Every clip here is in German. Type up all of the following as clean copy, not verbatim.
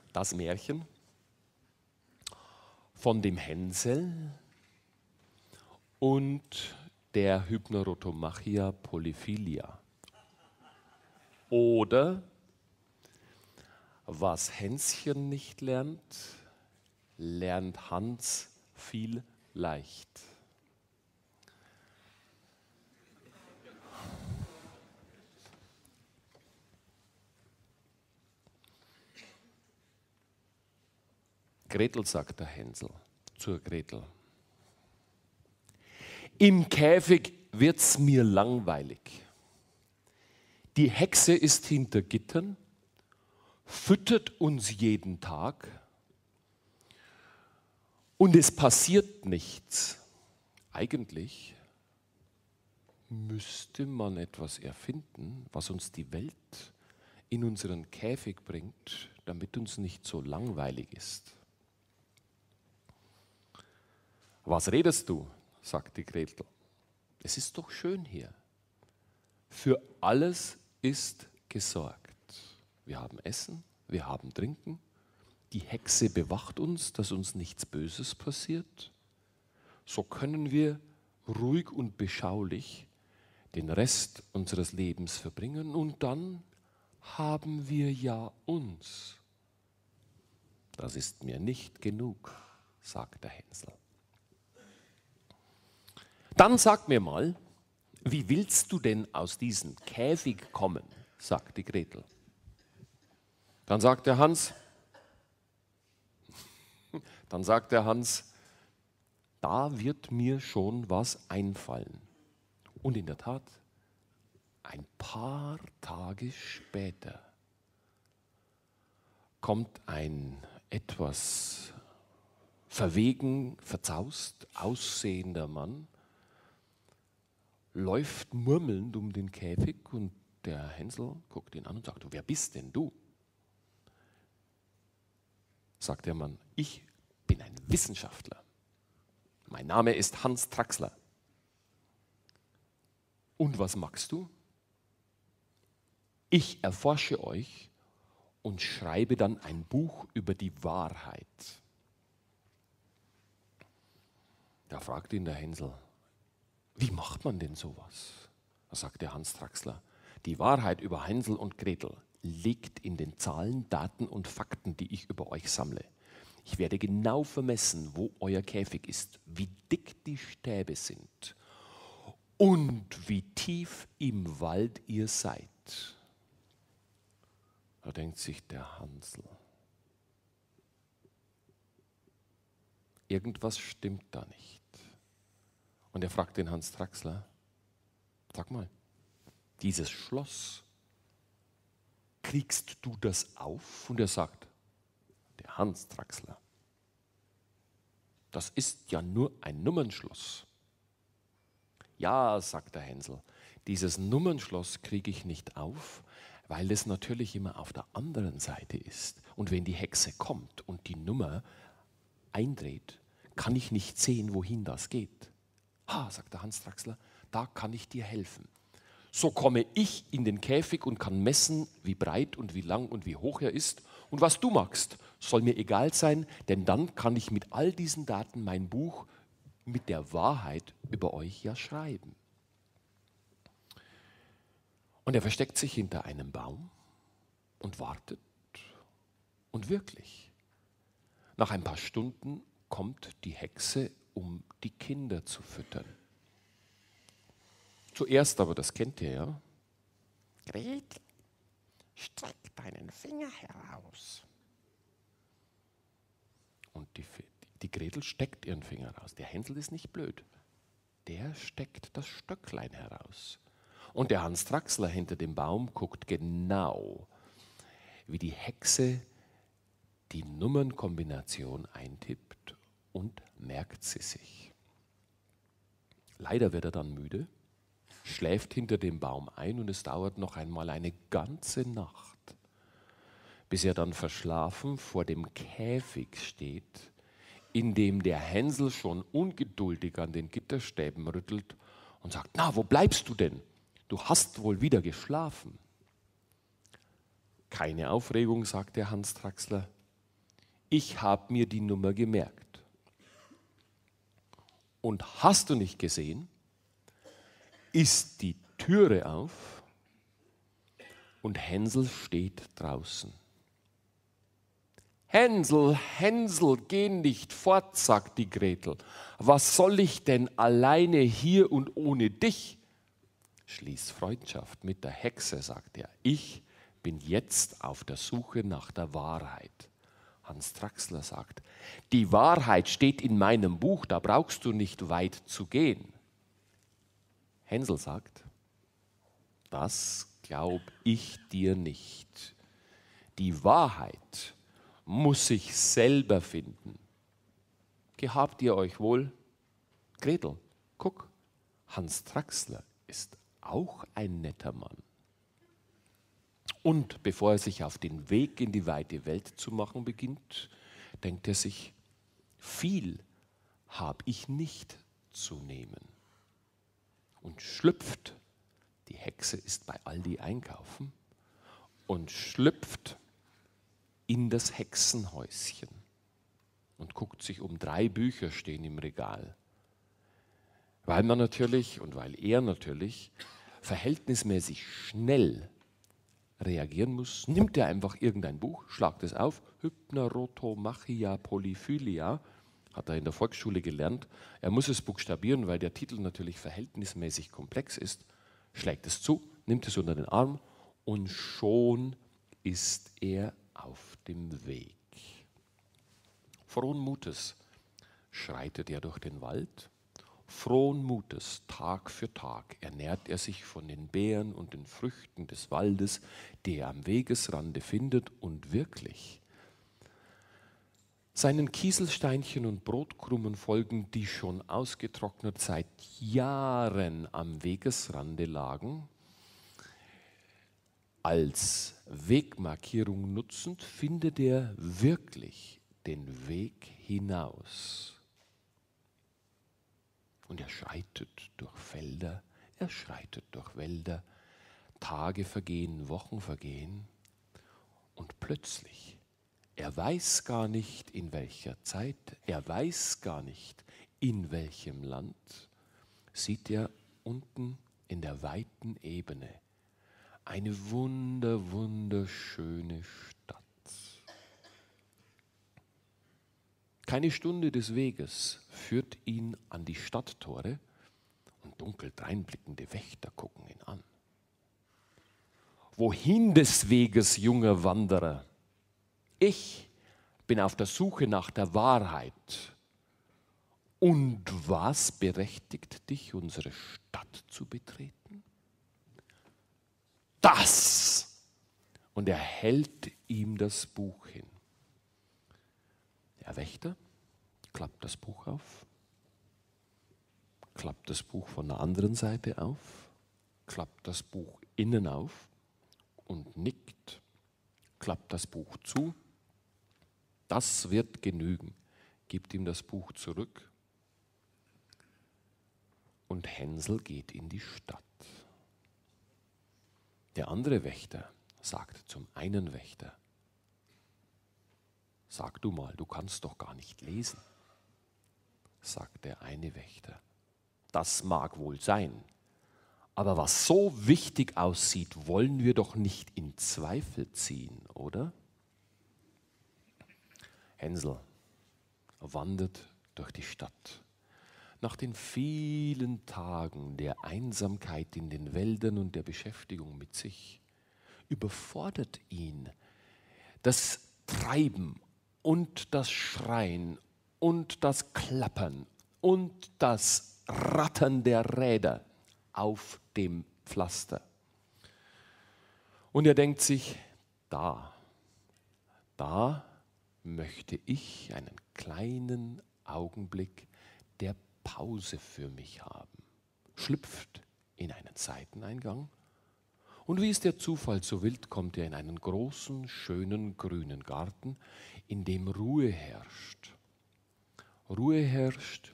Das Märchen von dem Hänsel und der Hypnerotomachia polyphilia. Oder was Hänschen nicht lernt, lernt Hans viel leicht. Gretel, sagt der Hänsel zur Gretel. Im Käfig wird's mir langweilig. Die Hexe ist hinter Gittern, füttert uns jeden Tag und es passiert nichts. Eigentlich müsste man etwas erfinden, was uns die Welt in unseren Käfig bringt, damit uns nicht so langweilig ist. Was redest du? Sagt die Gretel. Es ist doch schön hier. Für alles ist gesorgt. Wir haben Essen, wir haben Trinken. Die Hexe bewacht uns, dass uns nichts Böses passiert. So können wir ruhig und beschaulich den Rest unseres Lebens verbringen und dann haben wir ja uns. Das ist mir nicht genug, sagt der Hänsel. Dann sag mir mal, wie willst du denn aus diesem Käfig kommen, sagt die Gretel. Dann sagt der Hans, da wird mir schon was einfallen. Und in der Tat, ein paar Tage später kommt ein etwas verwegen, verzaust aussehender Mann, läuft murmelnd um den Käfig und der Hänsel guckt ihn an und sagt, wer bist denn du? Sagt der Mann, ich bin ein Wissenschaftler. Mein Name ist Hans Traxler. Und was magst du? Ich erforsche euch und schreibe dann ein Buch über die Wahrheit. Da fragt ihn der Hänsel, wie macht man denn sowas? Da sagt der Hans Traxler, die Wahrheit über Hänsel und Gretel liegt in den Zahlen, Daten und Fakten, die ich über euch sammle. Ich werde genau vermessen, wo euer Käfig ist, wie dick die Stäbe sind und wie tief im Wald ihr seid. Da denkt sich der Hansel, irgendwas stimmt da nicht. Und er fragt den Hans Traxler, sag mal, dieses Schloss, kriegst du das auf? Und er sagt, der Hans Traxler, das ist ja nur ein Nummernschloss. Ja, sagt der Hänsel, dieses Nummernschloss kriege ich nicht auf, weil es natürlich immer auf der anderen Seite ist. Und wenn die Hexe kommt und die Nummer eindreht, kann ich nicht sehen, wohin das geht. Ha, sagt der Hans Traxler, da kann ich dir helfen. So komme ich in den Käfig und kann messen, wie breit und wie lang und wie hoch er ist. Und was du magst, soll mir egal sein, denn dann kann ich mit all diesen Daten mein Buch mit der Wahrheit über euch ja schreiben. Und er versteckt sich hinter einem Baum und wartet. Und wirklich, nach ein paar Stunden kommt die Hexe, um die Kinder zu füttern. Zuerst aber, das kennt ihr ja, Gretel, streck deinen Finger heraus. Und die Gretel steckt ihren Finger raus. Der Hänsel ist nicht blöd. Der steckt das Stöcklein heraus. Und der Hans Traxler hinter dem Baum guckt genau, wie die Hexe die Nummernkombination eintippt und merkt sie sich. Leider wird er dann müde, schläft hinter dem Baum ein und es dauert noch einmal eine ganze Nacht, bis er dann verschlafen vor dem Käfig steht, in dem der Hänsel schon ungeduldig an den Gitterstäben rüttelt und sagt, na, wo bleibst du denn? Du hast wohl wieder geschlafen. Keine Aufregung, sagt der Hans Traxler. ich habe mir die Nummer gemerkt. Und hast du nicht gesehen, ist die Türe auf und Hänsel steht draußen. Hänsel, Hänsel, geh nicht fort, sagt die Gretel. Was soll ich denn alleine hier und ohne dich? Schließ Freundschaft mit der Hexe, sagt er. Ich bin jetzt auf der Suche nach der Wahrheit. Hans Traxler sagt, die Wahrheit steht in meinem Buch, da brauchst du nicht weit zu gehen. Hänsel sagt, das glaub ich dir nicht. Die Wahrheit muss ich selber finden. Gehabt ihr euch wohl? Gretel, guck, Hans Traxler ist auch ein netter Mann. Und bevor er sich auf den Weg in die weite Welt zu machen beginnt, denkt er sich, viel habe ich nicht zu nehmen. Und schlüpft, die Hexe ist bei Aldi einkaufen, und schlüpft in das Hexenhäuschen und guckt sich um. 3 Bücher stehen im Regal. Weil man natürlich und weil er natürlich verhältnismäßig schnell reagieren muss, nimmt er einfach irgendein Buch, schlagt es auf, Hypnerotomachia Polyphilia, hat er in der Volksschule gelernt. Er muss es buchstabieren, weil der Titel natürlich verhältnismäßig komplex ist, schlägt es zu, nimmt es unter den Arm und schon ist er auf dem Weg. Frohen Mutes schreitet er durch den Wald. Frohen Mutes, Tag für Tag, ernährt er sich von den Beeren und den Früchten des Waldes, die er am Wegesrande findet, und wirklich, seinen Kieselsteinchen und Brotkrummen folgen, die schon ausgetrocknet seit Jahren am Wegesrande lagen, als Wegmarkierung nutzend, findet er wirklich den Weg hinaus. Und er schreitet durch Felder, er schreitet durch Wälder, Tage vergehen, Wochen vergehen und plötzlich, er weiß gar nicht in welcher Zeit, er weiß gar nicht in welchem Land, sieht er unten in der weiten Ebene eine wunderschöne Stadt. Keine Stunde des Weges führt ihn an die Stadttore und dunkel dreinblickende Wächter gucken ihn an. Wohin des Weges, junger Wanderer? Ich bin auf der Suche nach der Wahrheit. Und was berechtigt dich, unsere Stadt zu betreten? Das! Und er hält ihm das Buch hin. Der Wächter klappt das Buch auf, klappt das Buch von der anderen Seite auf, klappt das Buch innen auf und nickt, klappt das Buch zu. Das wird genügen, gibt ihm das Buch zurück und Hänsel geht in die Stadt. Der andere Wächter sagt zum einen Wächter, sag du mal, du kannst doch gar nicht lesen, sagt der eine Wächter. Das mag wohl sein, aber was so wichtig aussieht, wollen wir doch nicht in Zweifel ziehen, oder? Hänsel wandert durch die Stadt. Nach den vielen Tagen der Einsamkeit in den Wäldern und der Beschäftigung mit sich überfordert ihn das Treiben und das Schreien und das Klappern und das Rattern der Räder auf dem Pflaster. Und er denkt sich, da möchte ich einen kleinen Augenblick der Pause für mich haben. Schlüpft in einen Seiteneingang und wie es der Zufall so will, kommt er in einen großen, schönen, grünen Garten, in dem Ruhe herrscht. Ruhe herrscht,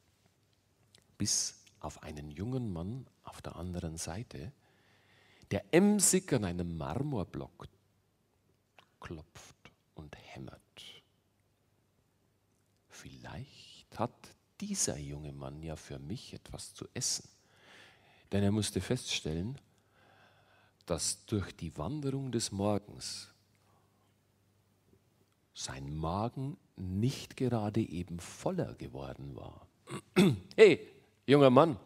bis auf einen jungen Mann auf der anderen Seite, der emsig an einem Marmorblock klopft und hämmert. vielleicht hat dieser junge Mann ja für mich etwas zu essen. Denn er musste feststellen, dass durch die Wanderung des Morgens sein Magen nicht gerade eben voller geworden war. Hey, junger Mann!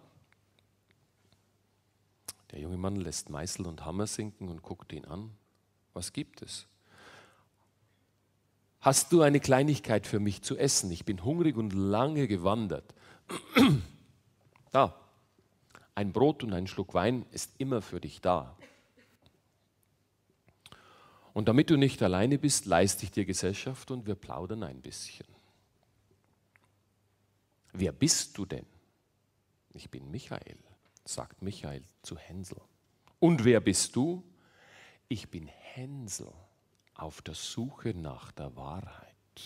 Der junge Mann lässt Meißel und Hammer sinken und guckt ihn an. Was gibt es? Hast du eine Kleinigkeit für mich zu essen? Ich bin hungrig und lange gewandert. Da, ein Brot und ein Schluck Wein ist immer für dich da. Und damit du nicht alleine bist, leiste ich dir Gesellschaft und wir plaudern ein bisschen. Wer bist du denn? Ich bin Michael, sagt Michael zu Hänsel. Und wer bist du? Ich bin Hänsel, auf der Suche nach der Wahrheit.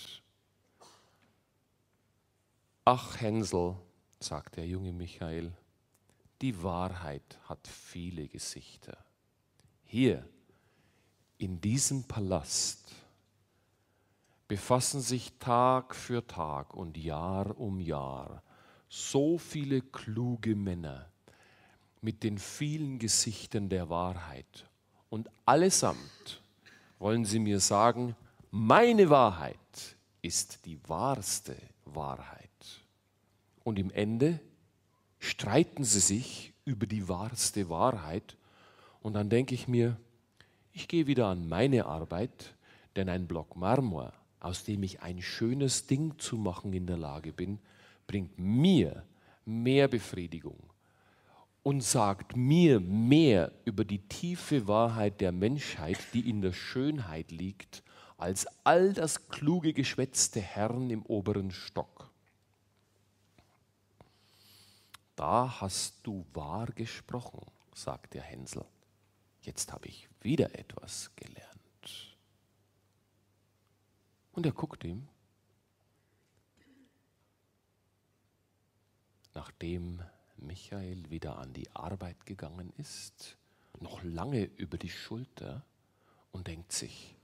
Ach Hänsel, sagt der junge Michael, die Wahrheit hat viele Gesichter. Hier, in diesem Palast, befassen sich Tag für Tag und Jahr um Jahr so viele kluge Männer mit den vielen Gesichtern der Wahrheit. Und allesamt wollen sie mir sagen, meine Wahrheit ist die wahrste Wahrheit. Und im Ende streiten sie sich über die wahrste Wahrheit. Und dann denke ich mir, ich gehe wieder an meine Arbeit, denn ein Block Marmor, aus dem ich ein schönes Ding zu machen in der Lage bin, bringt mir mehr Befriedigung und sagt mir mehr über die tiefe Wahrheit der Menschheit, die in der Schönheit liegt, als all das kluge Geschwätz der Herren im oberen Stock. Da hast du wahr gesprochen, sagt der Hänsel. Jetzt habe ich wieder etwas gelernt. Und er guckt ihm, nachdem Michael wieder an die Arbeit gegangen ist, noch lange über die Schulter und denkt sich,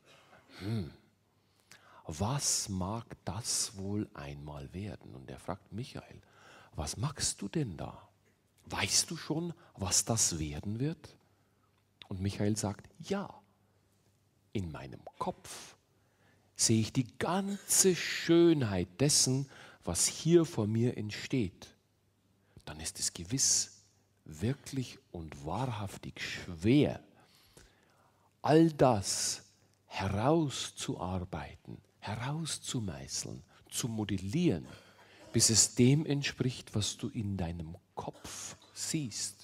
was mag das wohl einmal werden? Und er fragt Michael, was machst du denn da? Weißt du schon, was das werden wird? Und Michael sagt, ja, in meinem Kopf sehe ich die ganze Schönheit dessen, was hier vor mir entsteht. Dann ist es gewiss wirklich und wahrhaftig schwer, all das herauszuarbeiten, herauszumeißeln, zu modellieren, bis es dem entspricht, was du in deinem Kopf siehst.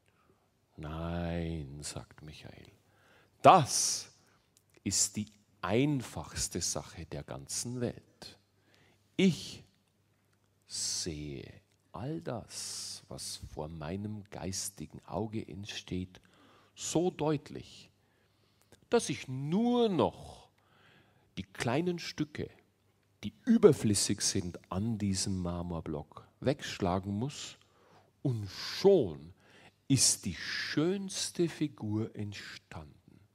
Nein, sagt Michael, das ist die einfachste Sache der ganzen Welt. Ich sehe all das, was vor meinem geistigen Auge entsteht, so deutlich, dass ich nur noch die kleinen Stücke, die überflüssig sind an diesem Marmorblock, wegschlagen muss und schon ist die schönste Figur entstanden.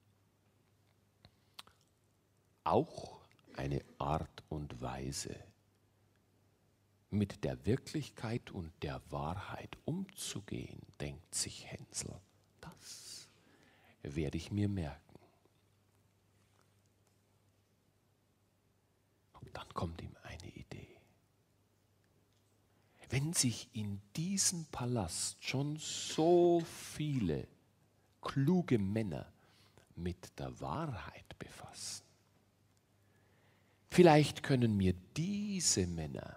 Auch eine Art und Weise, mit der Wirklichkeit und der Wahrheit umzugehen, denkt sich Hänsel. Das werde ich mir merken. Und dann kommt ihm eine Idee. Wenn sich in diesem Palast schon so viele kluge Männer mit der Wahrheit befassen, vielleicht können mir diese Männer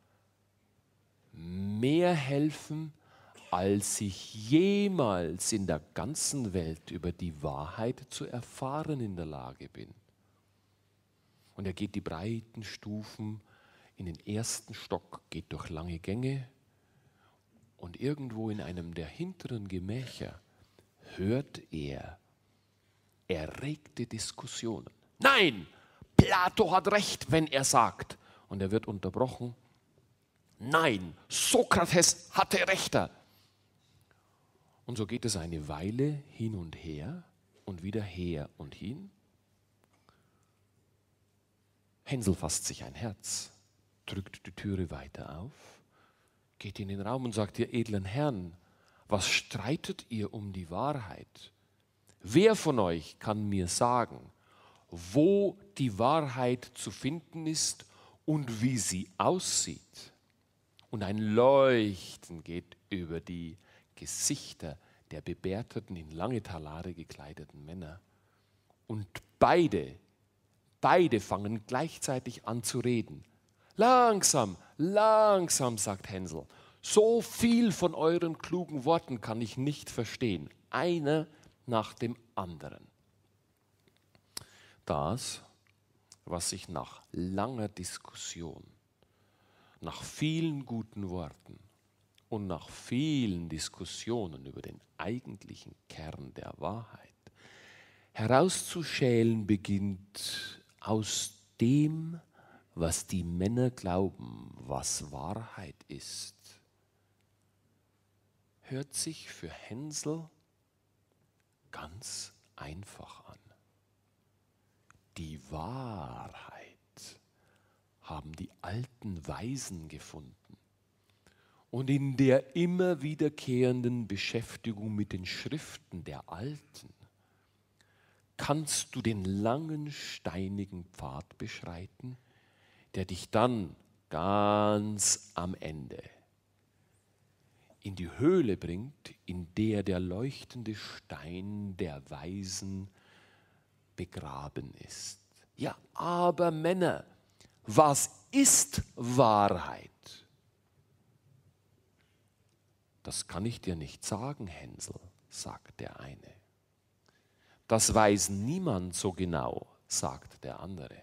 mehr helfen, als ich jemals in der ganzen Welt über die Wahrheit zu erfahren in der Lage bin. Und er geht die breiten Stufen in den ersten Stock, geht durch lange Gänge und irgendwo in einem der hinteren Gemächer hört er erregte Diskussionen. Nein, Plato hat recht, wenn er sagt. Und er wird unterbrochen. Nein, Sokrates hatte recht. Und so geht es eine Weile hin und her und wieder her und hin. Hänsel fasst sich ein Herz. drückt die Türe weiter auf, geht in den Raum und sagt, ihr edlen Herren, was streitet ihr um die Wahrheit? Wer von euch kann mir sagen, wo die Wahrheit zu finden ist und wie sie aussieht? Und ein Leuchten geht über die Gesichter der bebärteten, in lange Talare gekleideten Männer. Und beide fangen gleichzeitig an zu reden. Langsam, langsam, sagt Hänsel. So viel von euren klugen Worten kann ich nicht verstehen. Einer nach dem anderen. Das, was sich nach langer Diskussion, nach vielen guten Worten und nach vielen Diskussionen über den eigentlichen Kern der Wahrheit herauszuschälen beginnt aus dem, was die Männer glauben, was Wahrheit ist, hört sich für Hänsel ganz einfach an. Die Wahrheit haben die alten Weisen gefunden. Und in der immer wiederkehrenden Beschäftigung mit den Schriften der Alten kannst du den langen, steinigen Pfad beschreiten, der dich dann ganz am Ende in die Höhle bringt, in der der leuchtende Stein der Weisen begraben ist. Ja, aber Männer, was ist Wahrheit? Das kann ich dir nicht sagen, Hänsel, sagt der eine. Das weiß niemand so genau, sagt der andere.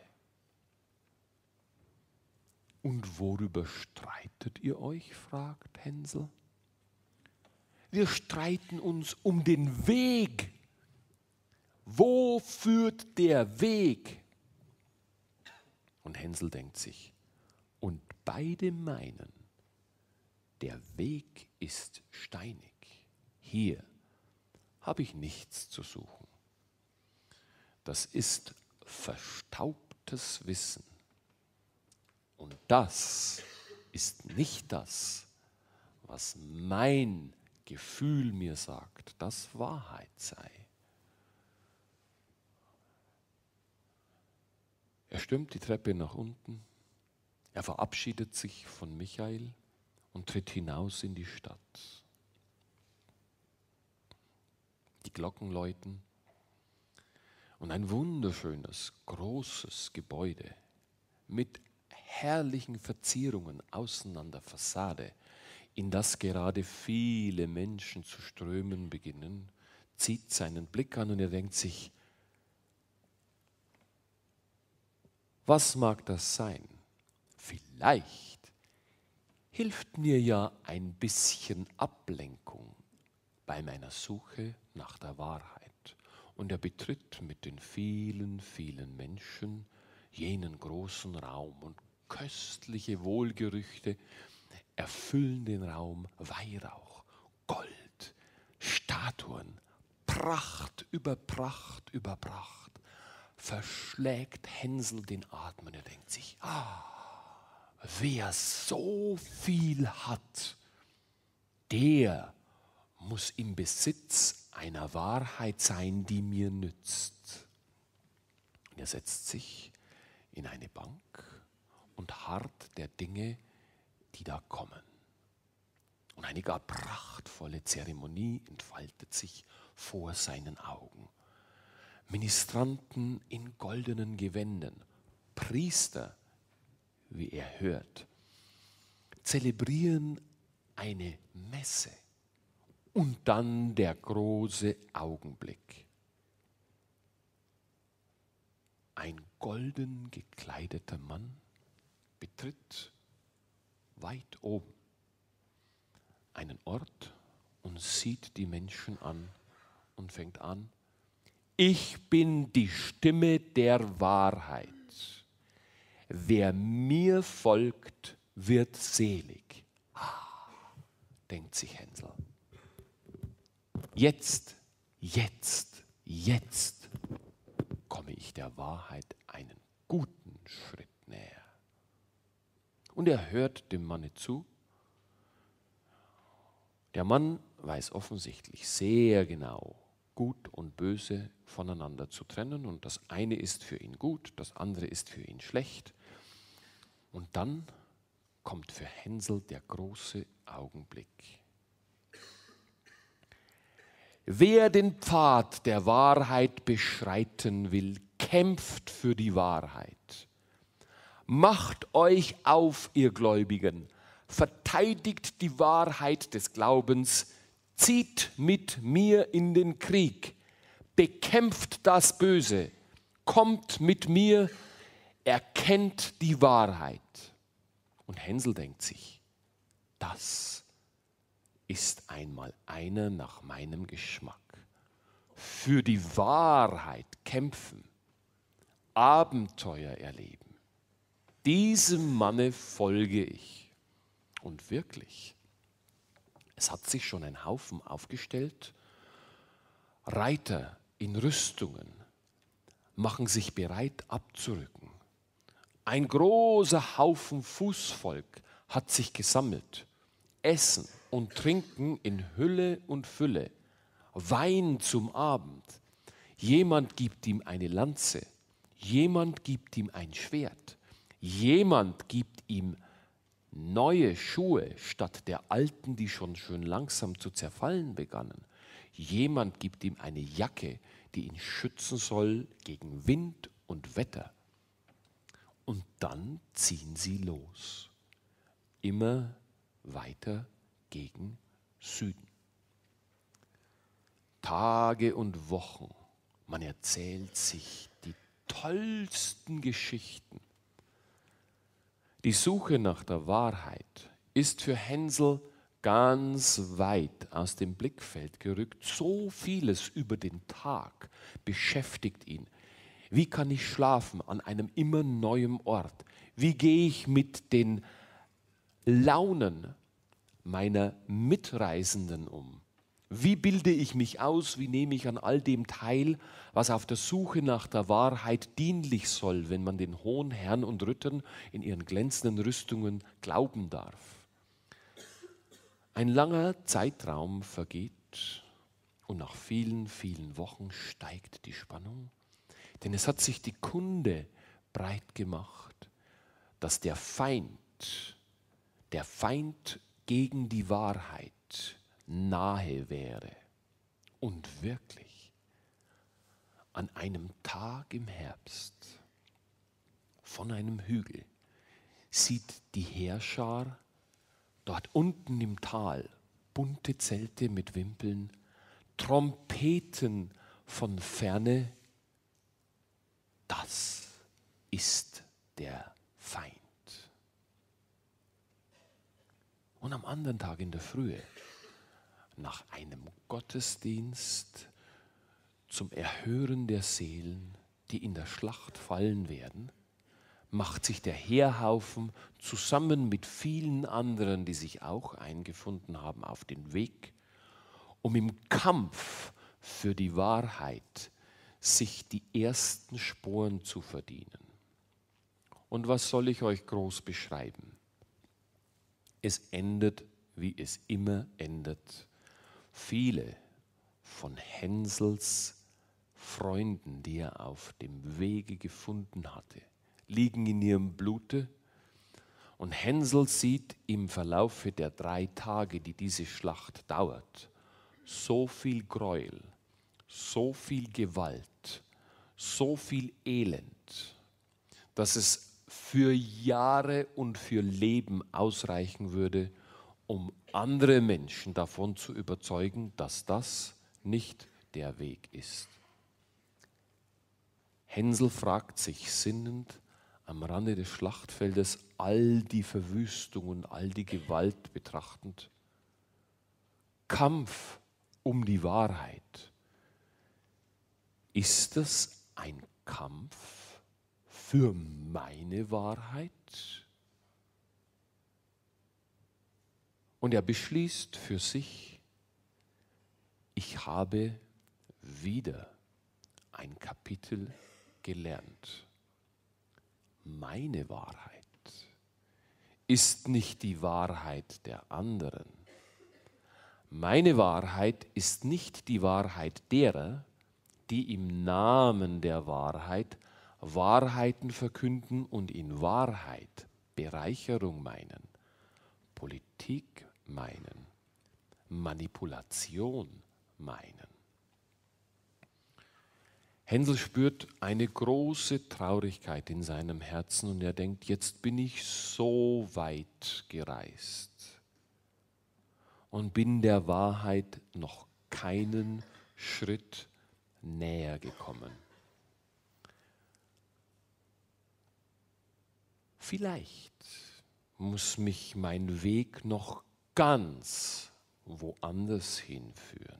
Und worüber streitet ihr euch, fragt Hänsel. Wir streiten uns um den Weg. Wo führt der Weg? Und Hänsel denkt sich, und beide meinen, der Weg ist steinig. Hier habe ich nichts zu suchen. Das ist verstaubtes Wissen. Und das ist nicht das, was mein Gefühl mir sagt, dass Wahrheit sei. Er stürmt die Treppe nach unten, er verabschiedet sich von Michael und tritt hinaus in die Stadt. Die Glocken läuten und ein wunderschönes, großes Gebäude mit herrlichen Verzierungen außen an der Fassade, in das gerade viele Menschen zu strömen beginnen, zieht seinen Blick an und er denkt sich, was mag das sein? Vielleicht hilft mir ja ein bisschen Ablenkung bei meiner Suche nach der Wahrheit. Und er betritt mit den vielen, vielen Menschen jenen großen Raum und köstliche Wohlgerüchte erfüllen den Raum, Weihrauch, Gold, Statuen, Pracht über Pracht über Pracht. Verschlägt Hänsel den Atem und er denkt sich, wer so viel hat, der muss im Besitz einer Wahrheit sein, die mir nützt. Und er setzt sich in eine Bank und harrt der Dinge, die da kommen. Und eine gar prachtvolle Zeremonie entfaltet sich vor seinen Augen. Ministranten in goldenen Gewändern, Priester, wie er hört, zelebrieren eine Messe. Und dann der große Augenblick. Ein golden gekleideter Mann betritt weit oben einen Ort und sieht die Menschen an und fängt an, ich bin die Stimme der Wahrheit. Wer mir folgt, wird selig. Denkt sich Hänsel. Jetzt komme ich der Wahrheit einen guten Schritt näher. Und er hört dem Manne zu. Der Mann weiß offensichtlich sehr genau, Gut und Böse voneinander zu trennen. Und das eine ist für ihn gut, das andere ist für ihn schlecht. Und dann kommt für Hänsel der große Augenblick. Wer den Pfad der Wahrheit beschreiten will, kämpft für die Wahrheit. Macht euch auf, ihr Gläubigen, verteidigt die Wahrheit des Glaubens, zieht mit mir in den Krieg, bekämpft das Böse, kommt mit mir, erkennt die Wahrheit. Und Hänsel denkt sich, das ist einmal einer nach meinem Geschmack. Für die Wahrheit kämpfen, Abenteuer erleben. Diesem Manne folge ich. Und wirklich, es hat sich schon ein Haufen aufgestellt. Reiter in Rüstungen machen sich bereit abzurücken. Ein großer Haufen Fußvolk hat sich gesammelt. Essen und Trinken in Hülle und Fülle. Wein zum Abend. Jemand gibt ihm eine Lanze. Jemand gibt ihm ein Schwert. Jemand gibt ihm neue Schuhe statt der alten, die schon schön langsam zu zerfallen begannen. Jemand gibt ihm eine Jacke, die ihn schützen soll gegen Wind und Wetter. Und dann ziehen sie los, immer weiter gegen Süden. Tage und Wochen, man erzählt sich die tollsten Geschichten. Die Suche nach der Wahrheit ist für Hänsel ganz weit aus dem Blickfeld gerückt. So vieles über den Tag beschäftigt ihn. Wie kann ich schlafen an einem immer neuen Ort? Wie gehe ich mit den Launen meiner Mitreisenden um? Wie bilde ich mich aus? Wie nehme ich an all dem teil, was auf der Suche nach der Wahrheit dienlich soll, wenn man den hohen Herren und Rittern in ihren glänzenden Rüstungen glauben darf? Ein langer Zeitraum vergeht und nach vielen, vielen Wochen steigt die Spannung, denn es hat sich die Kunde breit gemacht, dass der Feind gegen die Wahrheit nahe wäre. Und wirklich, an einem Tag im Herbst, von einem Hügel, sieht die Heerschar dort unten im Tal bunte Zelte mit Wimpeln, Trompeten von ferne. Das ist der Feind. Und am anderen Tag in der Frühe, nach einem Gottesdienst zum Erhören der Seelen, die in der Schlacht fallen werden, macht sich der Heerhaufen zusammen mit vielen anderen, die sich auch eingefunden haben, auf den Weg, um im Kampf für die Wahrheit sich die ersten Sporen zu verdienen. Und was soll ich euch groß beschreiben? Es endet, wie es immer endet. Viele von Hänsels Freunden, die er auf dem Wege gefunden hatte, liegen in ihrem Blute. Und Hänsel sieht im Verlaufe der 3 Tage, die diese Schlacht dauert, so viel Gräuel, so viel Gewalt, so viel Elend, dass es für Jahre und für Leben ausreichen würde, um andere Menschen davon zu überzeugen, dass das nicht der Weg ist. Hänsel fragt sich sinnend am Rande des Schlachtfeldes, all die Verwüstung und all die Gewalt betrachtend: Kampf um die Wahrheit. Ist das ein Kampf für meine Wahrheit? Und er beschließt für sich: Ich habe wieder ein ist nicht die Wahrheit der anderen. Meine Wahrheit ist nicht die Wahrheit derer, die im Namen der Wahrheit Wahrheiten verkünden und in Wahrheit Bereicherung meinen, Politik meinen, Manipulation meinen. Hänsel spürt eine große Traurigkeit in seinem Herzen und er denkt, jetzt bin ich so weit gereist und bin der Wahrheit noch keinen Schritt näher gekommen. Vielleicht muss mich mein Weg noch ganz woanders hinführen.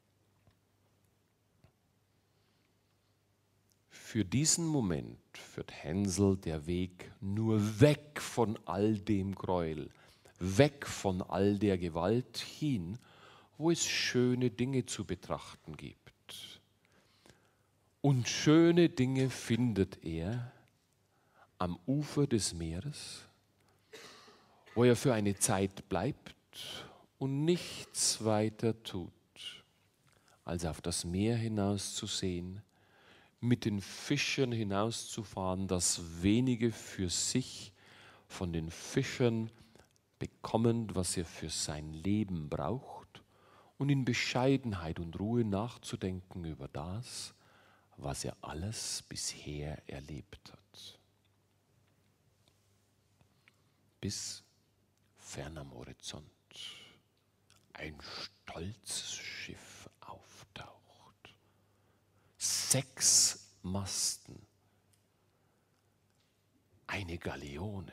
Für diesen Moment führt Hänsel der Weg nur weg von all dem Gräuel, weg von all der Gewalt hin, wo es schöne Dinge zu betrachten gibt. Und schöne Dinge findet er am Ufer des Meeres, wo er für eine Zeit bleibt und nichts weiter tut, als auf das Meer hinauszusehen, mit den Fischern hinauszufahren, das wenige für sich von den Fischern bekommen, was er für sein Leben braucht, und in Bescheidenheit und Ruhe nachzudenken über das, was er alles bisher erlebt hat. Bis fern am Horizont ein stolzes Schiff auftaucht. 6 Masten, eine Galeone.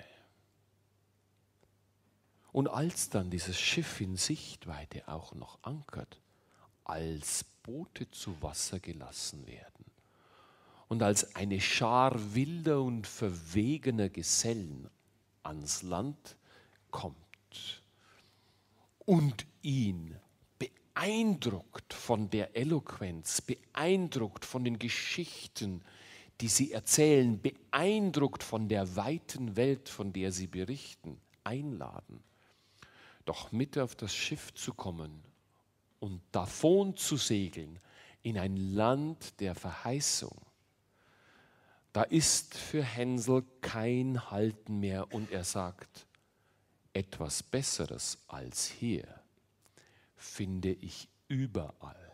Und als dann dieses Schiff in Sichtweite auch noch ankert, als Boote zu Wasser gelassen werden und als eine Schar wilder und verwegener Gesellen ans Land kommt und ihn beeindruckt von der Eloquenz, beeindruckt von den Geschichten, die sie erzählen, beeindruckt von der weiten Welt, von der sie berichten, einladen, doch mit auf das Schiff zu kommen und davon zu segeln in ein Land der Verheißung. Da ist für Hänsel kein Halten mehr und er sagt, etwas Besseres als hier finde ich überall.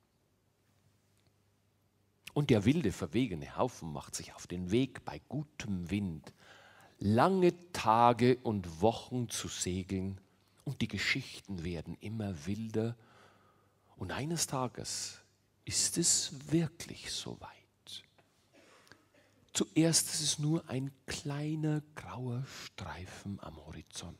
Und der wilde, verwegene Haufen macht sich auf den Weg bei gutem Wind, lange Tage und Wochen zu segeln, und die Geschichten werden immer wilder. Und eines Tages ist es wirklich soweit. Zuerst ist es nur ein kleiner grauer Streifen am Horizont.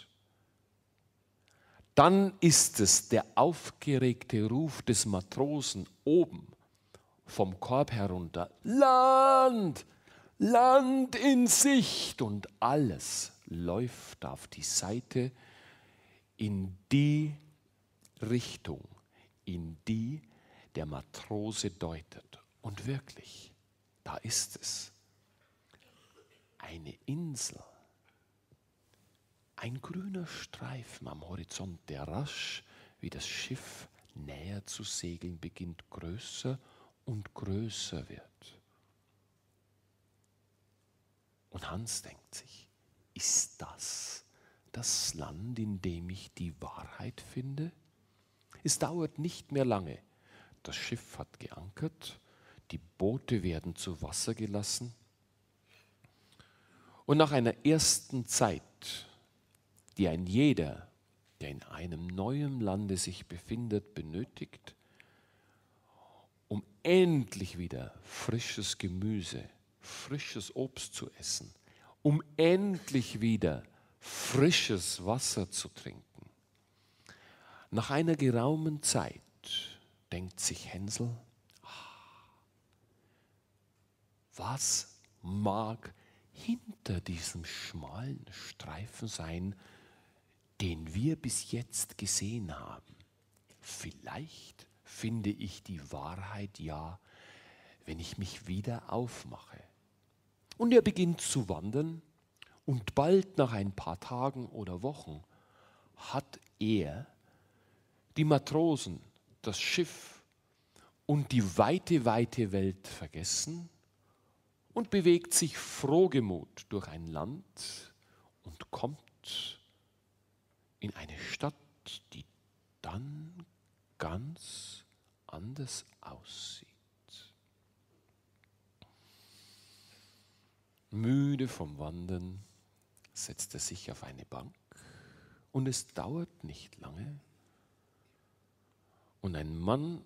Dann ist es der aufgeregte Ruf des Matrosen oben vom Korb herunter. Land! Land in Sicht! Und alles läuft auf die Seite in die Richtung, in die der Matrose deutet. Und wirklich, da ist es. Eine Insel. Ein grüner Streifen am Horizont, der rasch, wie das Schiff näher zu segeln beginnt, größer und größer wird. Und Hans denkt sich, ist das das Land, in dem ich die Wahrheit finde? Es dauert nicht mehr lange. Das Schiff hat geankert, die Boote werden zu Wasser gelassen. Und nach einer ersten Zeit, die ein jeder, der in einem neuen Lande sich befindet, benötigt, um endlich wieder frisches Gemüse, frisches Obst zu essen, um endlich wieder frisches Wasser zu trinken. Nach einer geraumen Zeit denkt sich Hänsel, was mag hinter diesem schmalen Streifen sein, den wir bis jetzt gesehen haben? Vielleicht finde ich die Wahrheit ja, wenn ich mich wieder aufmache. Und er beginnt zu wandern Und bald nach ein paar Tagen oder Wochen hat er die Matrosen, das Schiff und die weite, weite Welt vergessen und bewegt sich frohgemut durch ein Land und kommt in eine Stadt, die dann ganz anders aussieht. Müde vom Wandern setzt er sich auf eine Bank und es dauert nicht lange und ein Mann,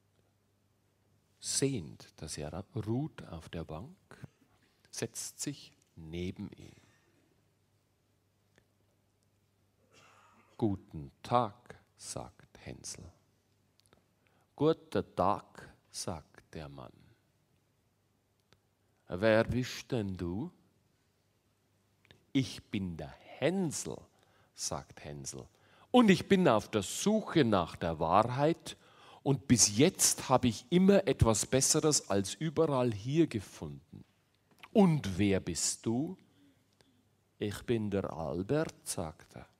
sehend, dass er ruht auf der Bank, setzt sich neben ihn. Guten Tag, sagt Hänsel. Guten Tag, sagt der Mann. Wer bist denn du? Ich bin der Hänsel, sagt Hänsel. Und ich bin auf der Suche nach der Wahrheit und bis jetzt habe ich immer etwas Besseres als überall hier gefunden. Und wer bist du? Ich bin der Albert, sagt er.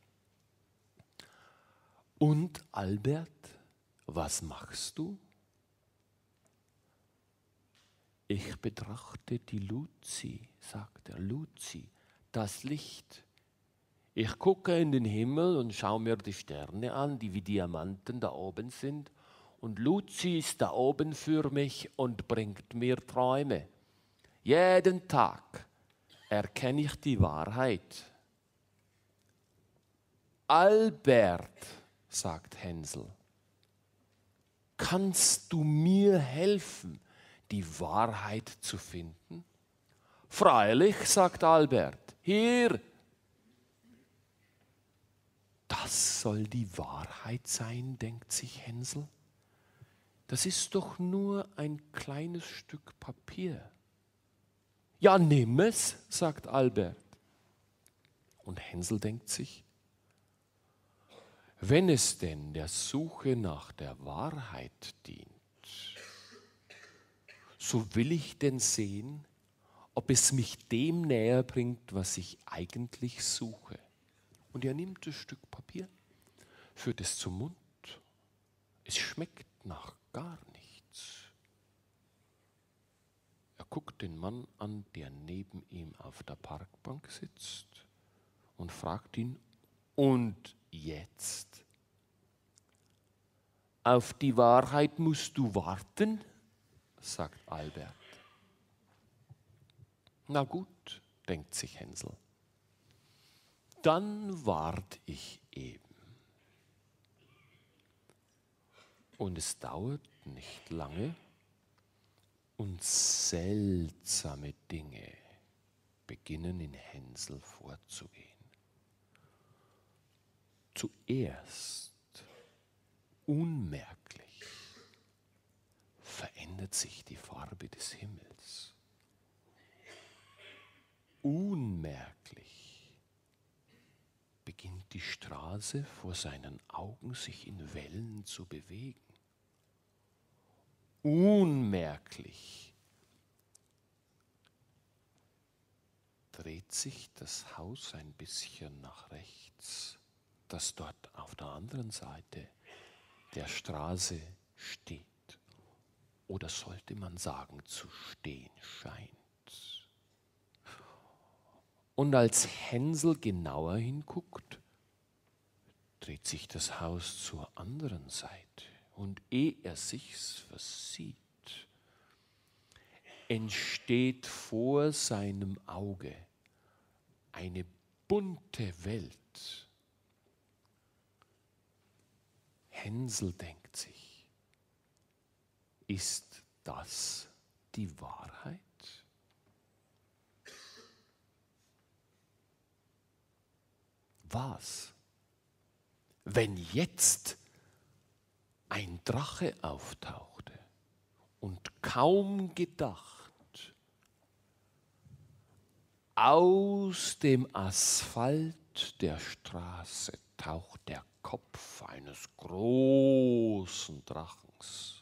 Und Albert, was machst du? Ich betrachte die Luzi, sagt er, Luzi, das Licht. Ich gucke in den Himmel und schaue mir die Sterne an, die wie Diamanten da oben sind. Und Luzi ist da oben für mich und bringt mir Träume. Jeden Tag erkenne ich die Wahrheit. Albert, sagt Hänsel, kannst du mir helfen, die Wahrheit zu finden? Freilich, sagt Albert, hier. Das soll die Wahrheit sein, denkt sich Hänsel. Das ist doch nur ein kleines Stück Papier. Ja, nimm es, sagt Albert. Und Hänsel denkt sich, wenn es denn der Suche nach der Wahrheit dient, so will ich denn sehen, ob es mich dem näher bringt, was ich eigentlich suche. Und er nimmt das Stück Papier, führt es zum Mund. Es schmeckt nach gar nichts. Er guckt den Mann an, der neben ihm auf der Parkbank sitzt und fragt ihn, und jetzt? Auf die Wahrheit musst du warten, sagt Albert. Na gut, denkt sich Hänsel. Dann wart ich eben. Und es dauert nicht lange und seltsame Dinge beginnen in Hänsel vorzugehen. Zuerst, unmerklich, verändert sich die Farbe des Himmels. Unmerklich beginnt die Straße vor seinen Augen sich in Wellen zu bewegen. Unmerklich dreht sich das Haus ein bisschen nach rechts, das dort auf der anderen Seite der Straße steht. Oder sollte man sagen, zu stehen scheint. Und als Hänsel genauer hinguckt, dreht sich das Haus zur anderen Seite. Und ehe er sich's versieht, entsteht vor seinem Auge eine bunte Welt. Hänsel denkt sich, ist das die Wahrheit? Was, wenn jetzt ein Drache auftauchte und kaum gedacht, aus dem Asphalt der Straße taucht der Kopf eines großen Drachens.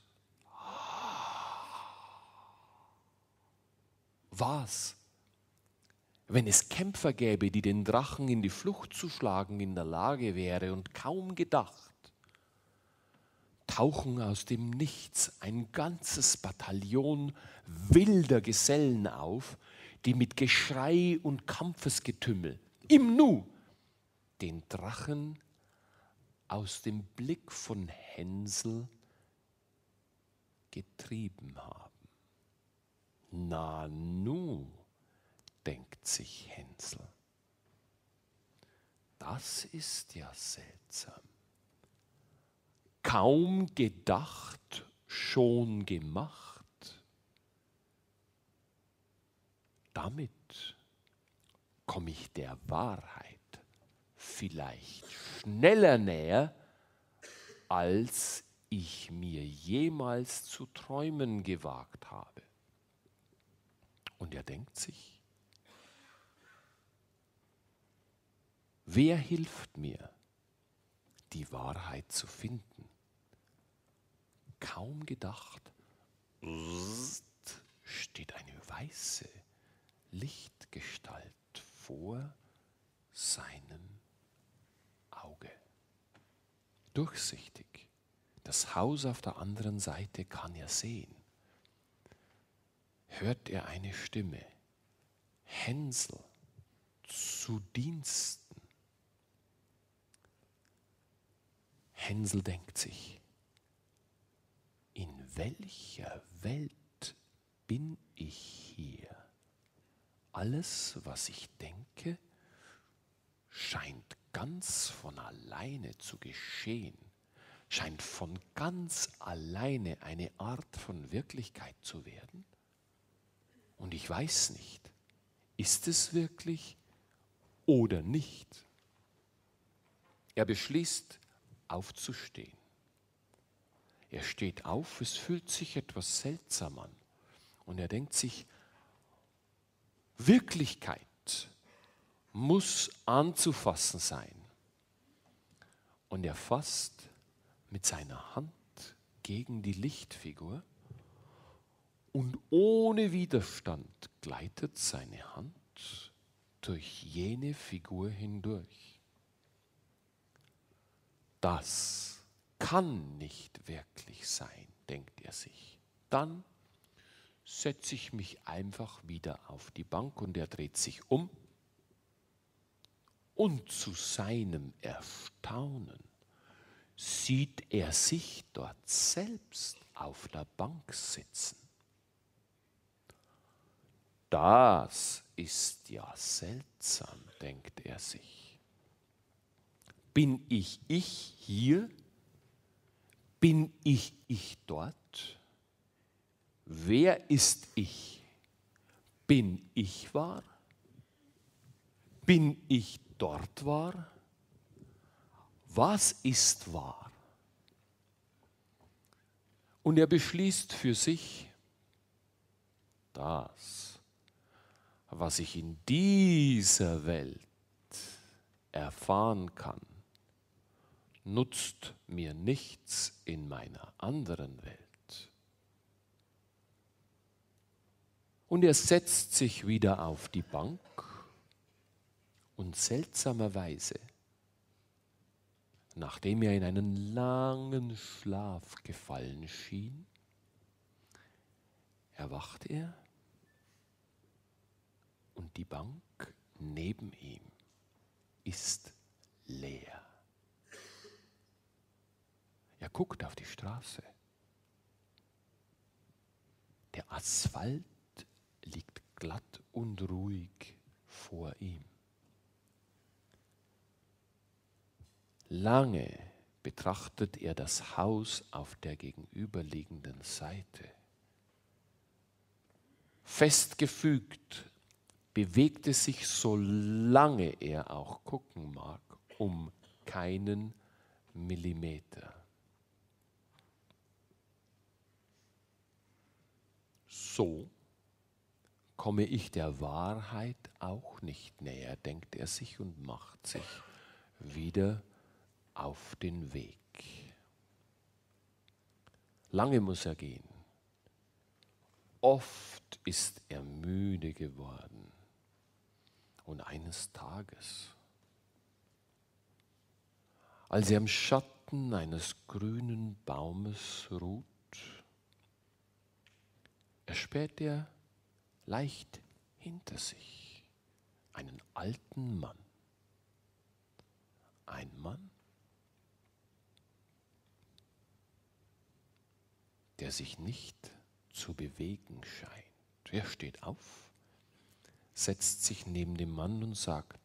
Was, wenn es Kämpfer gäbe, die den Drachen in die Flucht zu schlagen in der Lage wäre, und kaum gedacht, tauchen aus dem Nichts ein ganzes Bataillon wilder Gesellen auf, die mit Geschrei und Kampfesgetümmel im Nu den Drachen aus dem Blick von Hänsel getrieben haben. Na nu, denkt sich Hänsel, das ist ja seltsam. Kaum gedacht, schon gemacht. Damit komme ich der Wahrheit vielleicht schneller näher, als ich mir jemals zu träumen gewagt habe. Und er denkt sich, wer hilft mir, die Wahrheit zu finden? Kaum gedacht, steht eine weiße Lichtgestalt vor seinem Auge. Durchsichtig. Das Haus auf der anderen Seite kann er sehen. Hört er eine Stimme. Hänsel, zu Diensten. Hänsel denkt sich, in welcher Welt bin ich hier? Alles, was ich denke, scheint ganz von alleine zu geschehen, scheint von ganz alleine eine Art von Wirklichkeit zu werden. Und ich weiß nicht, ist es wirklich oder nicht? Er beschließt, aufzustehen. Er steht auf, es fühlt sich etwas seltsam an. Und er denkt sich, Wirklichkeit muss anzufassen sein. Und er fasst mit seiner Hand gegen die Lichtfigur und ohne Widerstand gleitet seine Hand durch jene Figur hindurch. Das kann nicht wirklich sein, denkt er sich. Dann setze ich mich einfach wieder auf die Bank und er dreht sich um und zu seinem Erstaunen sieht er sich dort selbst auf der Bank sitzen. Das ist ja seltsam, denkt er sich. Bin ich hier? Bin ich dort? Wer ist ich? Bin ich wahr? Bin ich dort wahr? Was ist wahr? Und er beschließt für sich, das, was ich in dieser Welt erfahren kann, nutzt mir nichts in meiner anderen Welt. Und er setzt sich wieder auf die Bank und seltsamerweise, nachdem er in einen langen Schlaf gefallen schien, erwacht er und die Bank neben ihm ist leer. Er guckt auf die Straße. Der Asphalt liegt glatt und ruhig vor ihm. Lange betrachtet er das Haus auf der gegenüberliegenden Seite. Festgefügt bewegt es sich, solange er auch gucken mag, um keinen Millimeter. So komme ich der Wahrheit auch nicht näher, denkt er sich und macht sich wieder auf den Weg. Lange muss er gehen. Oft ist er müde geworden. Und eines Tages, als er im Schatten eines grünen Baumes ruht, erspäht er leicht hinter sich einen alten Mann. Ein Mann, der sich nicht zu bewegen scheint. Er steht auf, setzt sich neben den Mann und sagt: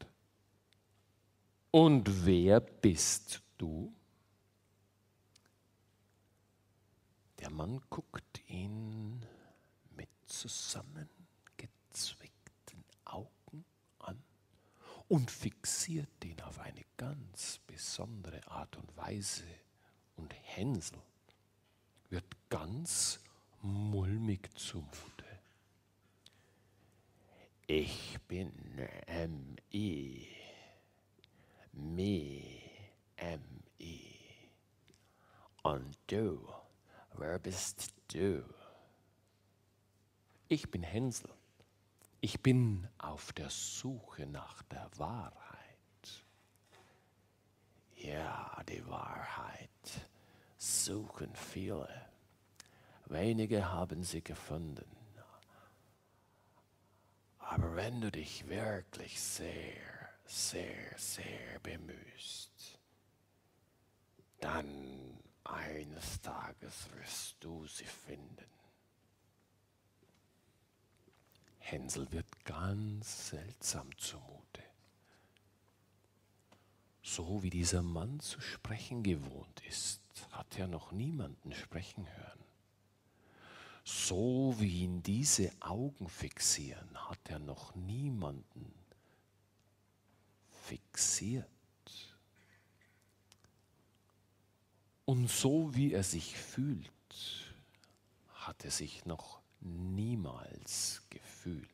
Und wer bist du? Der Mann guckt ihn mit zusammengezwickten Augen an und fixiert ihn auf eine ganz besondere Art und Weise. Und Hänsel wird ganz mulmig zumute. Ich bin M.I. M.I. Und du, wer bist du? Ich bin Hänsel. Ich bin auf der Suche nach der Wahrheit. Ja, die Wahrheit suchen viele. Wenige haben sie gefunden. Aber wenn du dich wirklich sehr, sehr, sehr bemühst, dann eines Tages wirst du sie finden. Hänsel wird ganz seltsam zumute. So wie dieser Mann zu sprechen gewohnt ist, hat er noch niemanden sprechen hören. So wie ihn diese Augen fixieren, hat er noch niemanden fixiert. Und so wie er sich fühlt, hat er sich noch niemals gefühlt.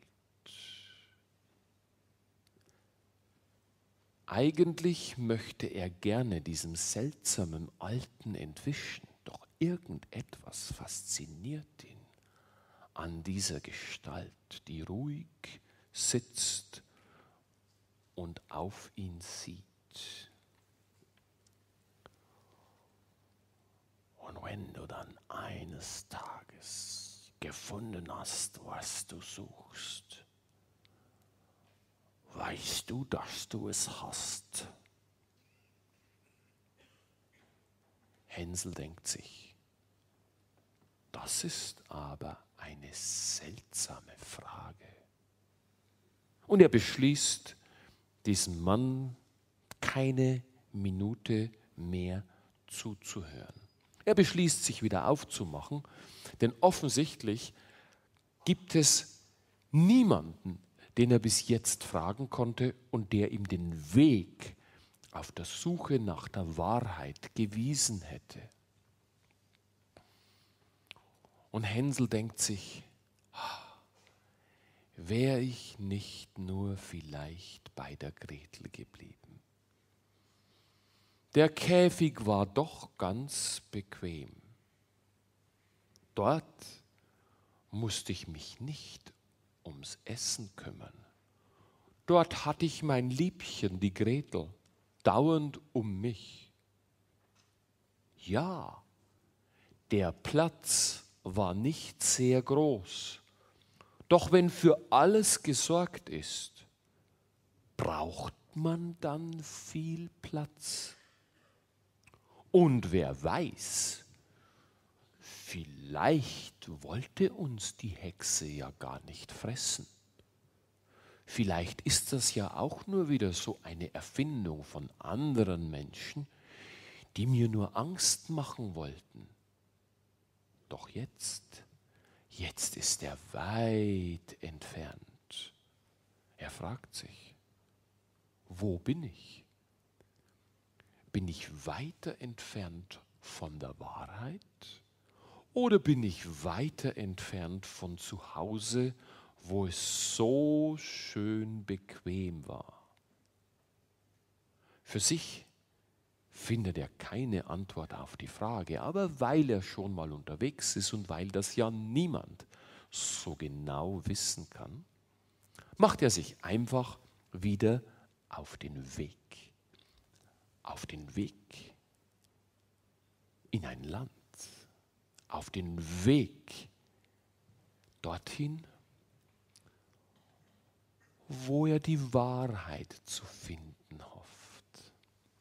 Eigentlich möchte er gerne diesem seltsamen Alten entwischen, doch irgendetwas fasziniert ihn an dieser Gestalt, die ruhig sitzt und auf ihn sieht. Und wenn du dann eines Tages gefunden hast, was du suchst, weißt du, dass du es hast? Hänsel denkt sich, das ist aber eine seltsame Frage. Und er beschließt, diesem Mann keine Minute mehr zuzuhören. Er beschließt, sich wieder aufzumachen, denn offensichtlich gibt es niemanden, den er bis jetzt fragen konnte und der ihm den Weg auf der Suche nach der Wahrheit gewiesen hätte. Und Hänsel denkt sich, wäre ich nicht nur vielleicht bei der Gretel geblieben. Der Käfig war doch ganz bequem. Dort musste ich mich nicht ums Essen kümmern. Dort hatte ich mein Liebchen, die Gretel, dauernd um mich. Ja, der Platz war nicht sehr groß. Doch wenn für alles gesorgt ist, braucht man dann viel Platz. Und wer weiß, vielleicht wollte uns die Hexe ja gar nicht fressen. Vielleicht ist das ja auch nur wieder so eine Erfindung von anderen Menschen, die mir nur Angst machen wollten. Doch jetzt ist er weit entfernt. Er fragt sich, wo bin ich? Bin ich weiter entfernt von der Wahrheit oder bin ich weiter entfernt von zu Hause, wo es so schön bequem war? Für sich findet er keine Antwort auf die Frage, aber weil er schon mal unterwegs ist und weil das ja niemand so genau wissen kann, macht er sich einfach wieder auf den Weg in ein Land, auf den Weg dorthin, wo er die Wahrheit zu finden hofft.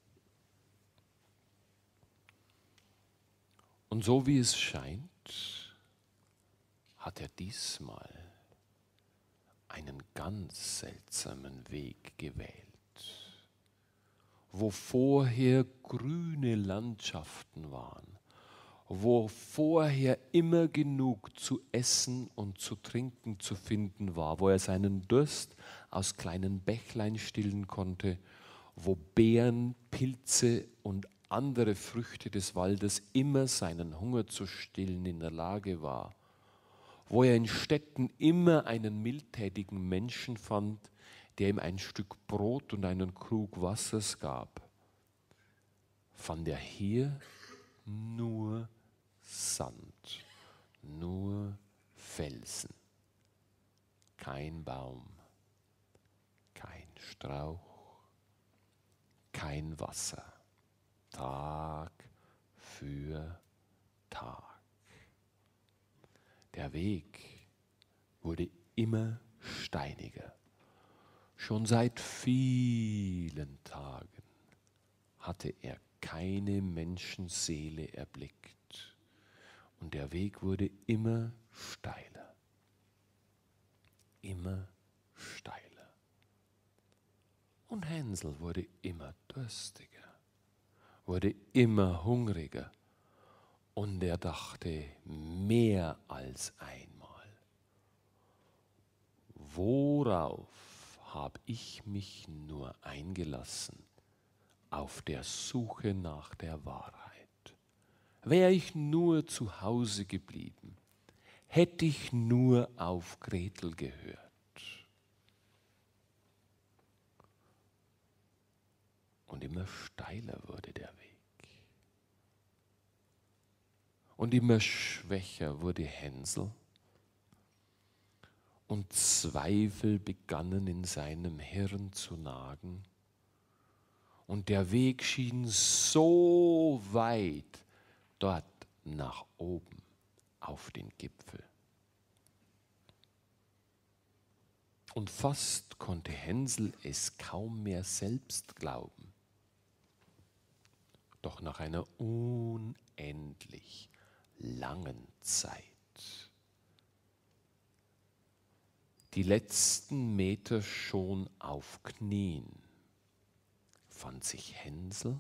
Und so wie es scheint, hat er diesmal einen ganz seltsamen Weg gewählt, wo vorher grüne Landschaften waren, wo vorher immer genug zu essen und zu trinken zu finden war, wo er seinen Durst aus kleinen Bächlein stillen konnte, wo Beeren, Pilze und andere Früchte des Waldes immer seinen Hunger zu stillen in der Lage war, wo er in Städten immer einen mildtätigen Menschen fand, der ihm ein Stück Brot und einen Krug Wassers gab, fand er hier nur Sand, nur Felsen, kein Baum, kein Strauch, kein Wasser, Tag für Tag. Der Weg wurde immer steiniger. Schon seit vielen Tagen hatte er keine Menschenseele erblickt. Und der Weg wurde immer steiler. Immer steiler. Und Hänsel wurde immer durstiger, wurde immer hungriger. Und er dachte mehr als einmal, worauf habe ich mich nur eingelassen auf der Suche nach der Wahrheit? Wäre ich nur zu Hause geblieben, hätte ich nur auf Gretel gehört. Und immer steiler wurde der Weg. Und immer schwächer wurde Hänsel. Und Zweifel begannen in seinem Hirn zu nagen. Und der Weg schien so weit dort nach oben auf den Gipfel. Und fast konnte Hänsel es kaum mehr selbst glauben. Doch nach einer unendlich langen Zeit, die letzten Meter schon auf Knien, fand sich Hänsel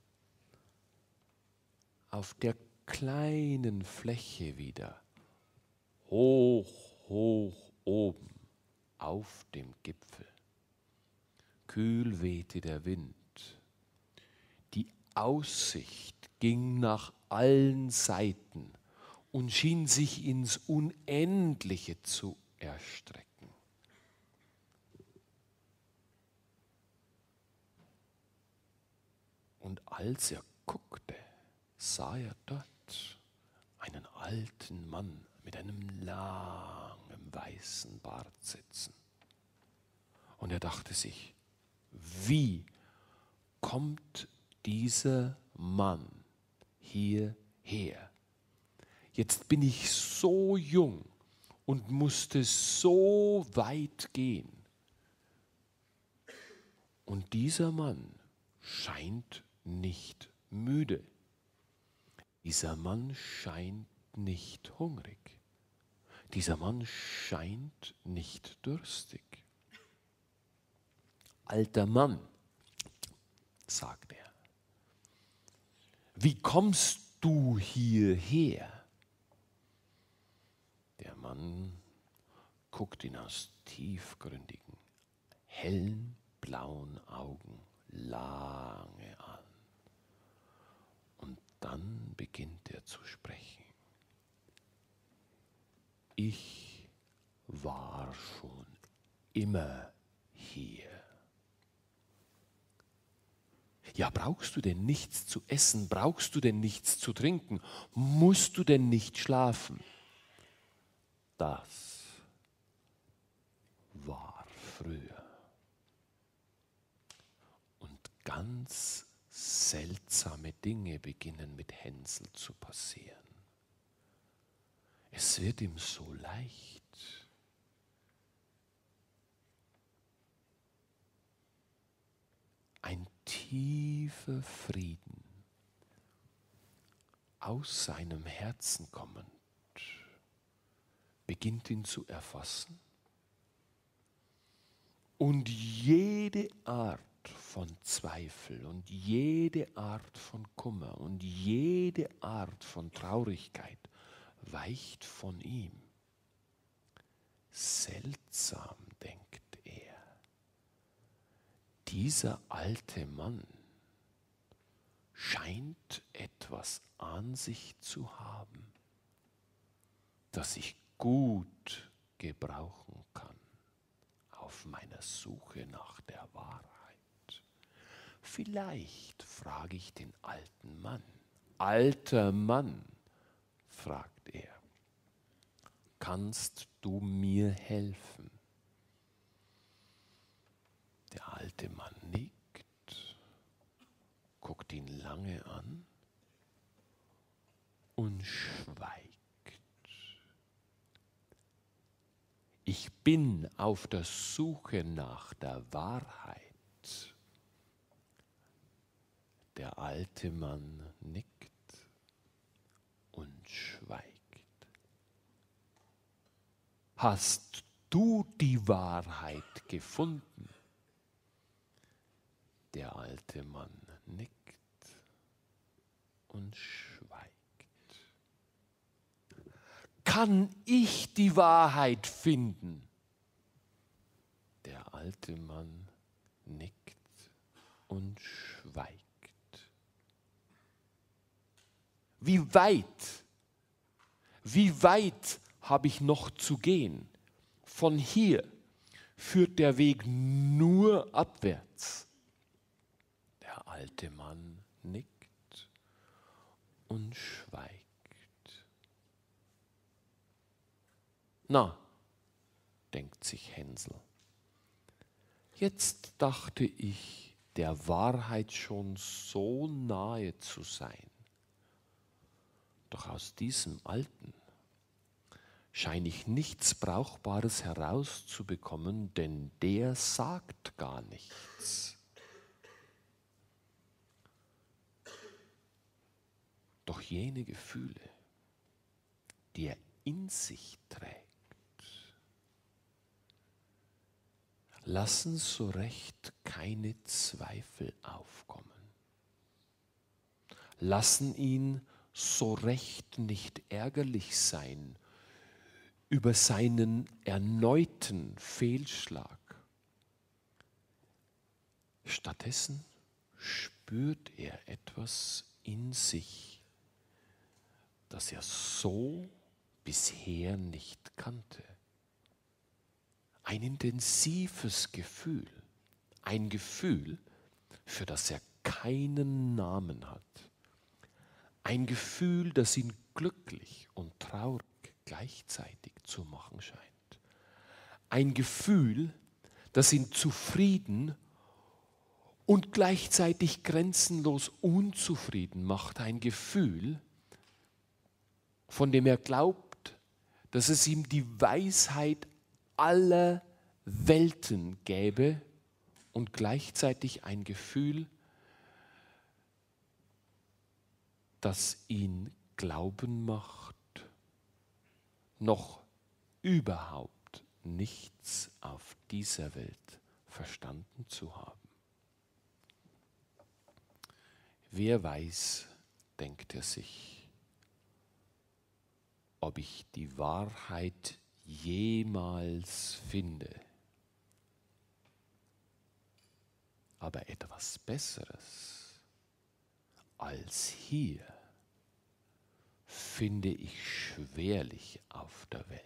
auf der kleinen Fläche wieder, hoch, hoch oben auf dem Gipfel. Kühl wehte der Wind. Die Aussicht ging nach allen Seiten und schien sich ins Unendliche zu erstrecken. Und als er guckte, sah er dort einen alten Mann mit einem langen weißen Bart sitzen. Und er dachte sich, wie kommt dieser Mann hierher? Jetzt bin ich so jung und musste so weit gehen. Und dieser Mann scheint nicht müde. Dieser Mann scheint nicht hungrig. Dieser Mann scheint nicht durstig. Alter Mann, sagt er, wie kommst du hierher? Der Mann guckt ihn aus tiefgründigen, hellen, blauen Augen lange an. Und dann beginnt er zu sprechen. Ich war schon immer hier. Ja, brauchst du denn nichts zu essen? Brauchst du denn nichts zu trinken? Musst du denn nicht schlafen? Das war früher. ganz seltsame Dinge beginnen mit Hänsel zu passieren. Es wird ihm so leicht. Ein tiefer Frieden aus seinem Herzen kommend beginnt ihn zu erfassen und jede Art von Zweifel und jede Art von Kummer und jede Art von Traurigkeit weicht von ihm. Seltsam, denkt er. Dieser alte Mann scheint etwas an sich zu haben, das ich gut gebrauchen kann auf meiner Suche nach der Wahrheit. Vielleicht frage ich den alten Mann. Alter Mann, fragt er, kannst du mir helfen? Der alte Mann nickt, guckt ihn lange an und schweigt. Ich bin auf der Suche nach der Wahrheit. Der alte Mann nickt und schweigt. Hast du die Wahrheit gefunden? Der alte Mann nickt und schweigt. Kann ich die Wahrheit finden? Der alte Mann nickt und schweigt. Wie weit habe ich noch zu gehen? Von hier führt der Weg nur abwärts. Der alte Mann nickt und schweigt. Na, denkt sich Hänsel, jetzt dachte ich, der Wahrheit schon so nahe zu sein. Doch aus diesem Alten scheine ich nichts Brauchbares herauszubekommen, denn der sagt gar nichts. Doch jene Gefühle, die er in sich trägt, lassen so recht keine Zweifel aufkommen, lassen ihn so recht nicht ärgerlich sein über seinen erneuten Fehlschlag. Stattdessen spürt er etwas in sich, das er so bisher nicht kannte. Ein intensives Gefühl, ein Gefühl, für das er keinen Namen hat. Ein Gefühl, das ihn glücklich und traurig gleichzeitig zu machen scheint. Ein Gefühl, das ihn zufrieden und gleichzeitig grenzenlos unzufrieden macht. Ein Gefühl, von dem er glaubt, dass es ihm die Weisheit aller Welten gäbe und gleichzeitig ein Gefühl, das ihn glauben macht, noch überhaupt nichts auf dieser Welt verstanden zu haben. Wer weiß, denkt er sich, ob ich die Wahrheit jemals finde. Aber etwas Besseres als hier finde ich schwerlich auf der Welt.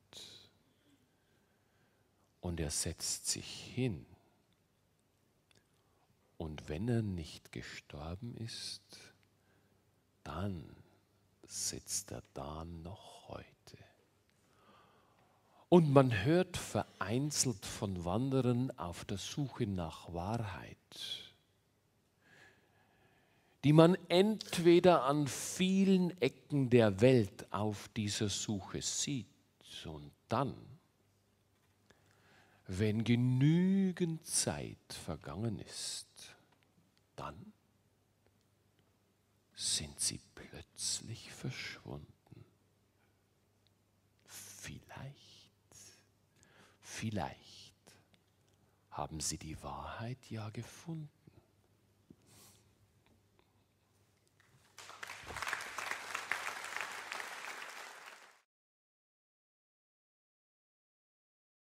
Und er setzt sich hin. Und wenn er nicht gestorben ist, dann sitzt er da noch heute. Und man hört vereinzelt von Wanderern auf der Suche nach Wahrheit. die man entweder an vielen Ecken der Welt auf dieser Suche sieht und dann, wenn genügend Zeit vergangen ist, dann sind sie plötzlich verschwunden. Vielleicht haben sie die Wahrheit ja gefunden.